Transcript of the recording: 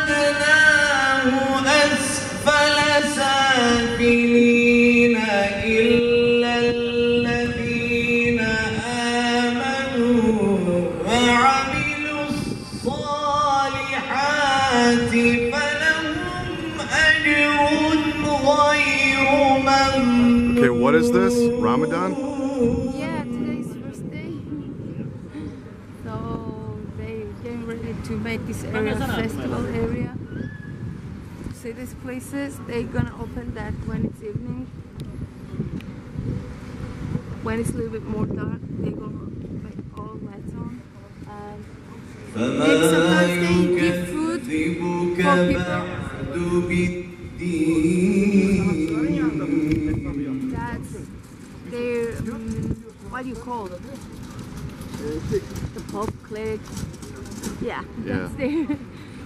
رددناه أسفل سافلين إلا الذين آمنوا وعملوا الصالحات فلهم أجر غير ممنون. Okay, what is this? Ramadan? Yeah, today's first day. So they're getting ready to make this area a festival area. See these places? They're gonna open that when it's evening. When it's a little bit more dark, they're gonna put all lights on. And sometimes they give food for people. That's their, what do you call it? The Pope clerics. Yeah, that's their